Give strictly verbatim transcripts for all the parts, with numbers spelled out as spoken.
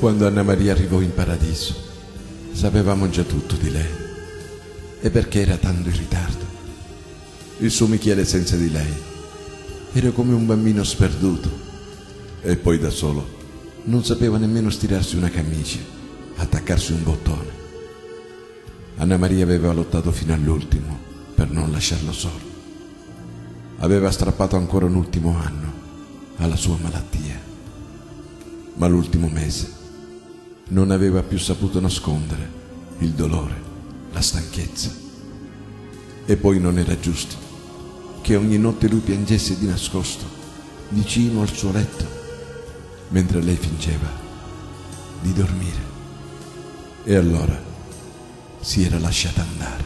Quando Anna Maria arrivò in paradiso, sapevamo già tutto di lei. E perché era tanto in ritardo? Il suo Michele senza di lei era come un bambino sperduto. E poi da solo non sapeva nemmeno stirarsi una camicia, attaccarsi un bottone. Anna Maria aveva lottato fino all'ultimo per non lasciarlo solo. Aveva strappato ancora un ultimo anno alla sua malattia, ma l'ultimo mese non aveva più saputo nascondere il dolore, la stanchezza. E poi non era giusto che ogni notte lui piangesse di nascosto vicino al suo letto, mentre lei fingeva di dormire. E allora si era lasciata andare.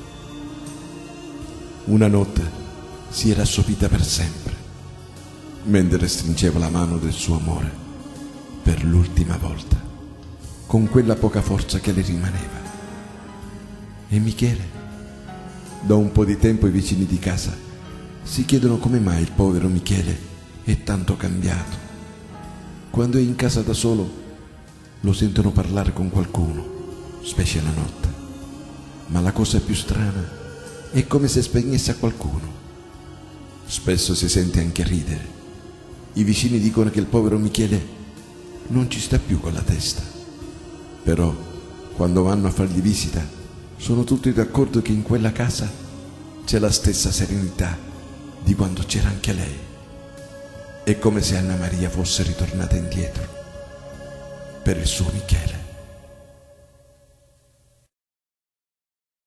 Una notte si era assopita per sempre, mentre stringeva la mano del suo amore per l'ultima volta, con quella poca forza che le rimaneva. E Michele? Da un po' di tempo i vicini di casa si chiedono come mai il povero Michele è tanto cambiato. Quando è in casa da solo lo sentono parlare con qualcuno, specie la notte. Ma la cosa più strana è come se spegnesse a qualcuno. Spesso si sente anche ridere. I vicini dicono che il povero Michele non ci sta più con la testa. Però, quando vanno a fargli visita, sono tutti d'accordo che in quella casa c'è la stessa serenità di quando c'era anche lei. È come se Anna Maria fosse ritornata indietro per il suo Michele.